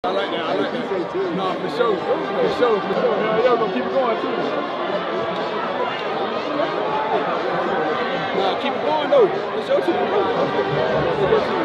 I like that. I like that. No, for sure. For sure. Hell yeah, we're gonna keep it going too. Nah, keep it going though. For sure, keep it going.